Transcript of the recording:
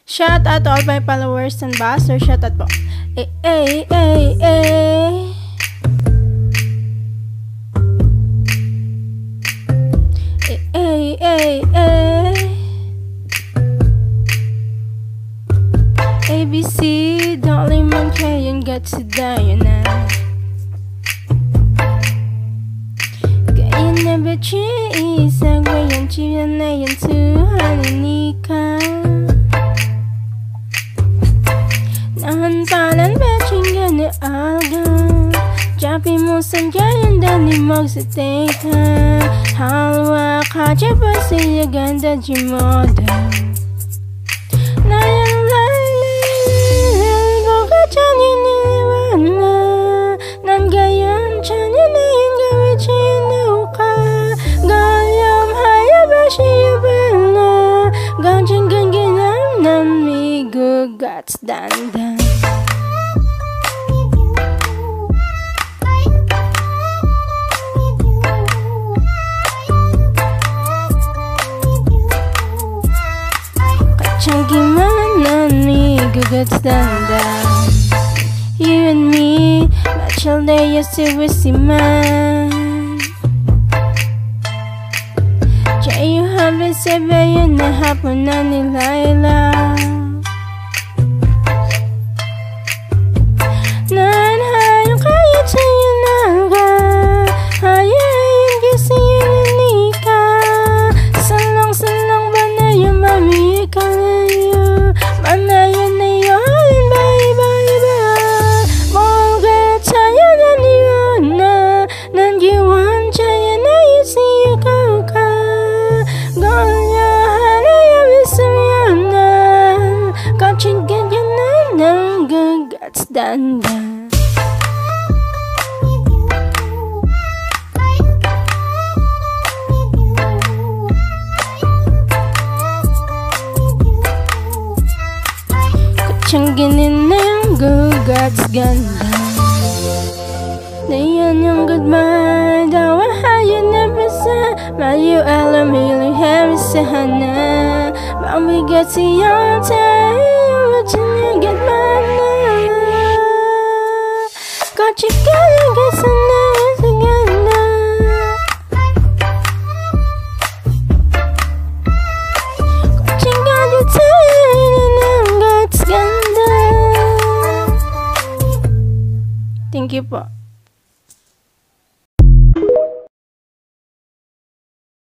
Shout out to all my followers and bastard. Shout out po. Eh, eh, eh, eh. Eh, eh, eh. ABC, darling man kayan gat si Diana. Kaya na ba siya isang wayan siya na yan tuhanin ka. Nahantalan ba siya na alga. Japi mo sanjayan dani magsiteka. Halwa ka siya pa siya ganda jimoda. Nayan lalay boka chanya niliwana. Nangayan chanya na yung gawin siya na uka. Gayam haya ba siya bala. Ganjang ganginam nan migo gats dandan. Gimana nih gugats dandan. You and me matchal day man. Jayu habe sebayan na hapon na ni Laila. Nan hayong kaya sa'yo naga. Hayayin kasi yun nika. Salang ba na yung mami ka na. Manayan na yun, bye-bye-bye. Mga tayo na niyon na. Nandiwan tayo na yun siya ka. Gaya halaya bisaya na. Kachin ganyan na nang gagats dandan. Ginin na yung gugats ganda. Dayan yung goodbye. Dawa hayo na basa. Mayu alam hiling hemi sahana. Mabigat siyang tayo. Wajin yung gitmana. Kachika yung gasana sa ganda. Kachika yung tayo na ng gats ganda. Thank you po.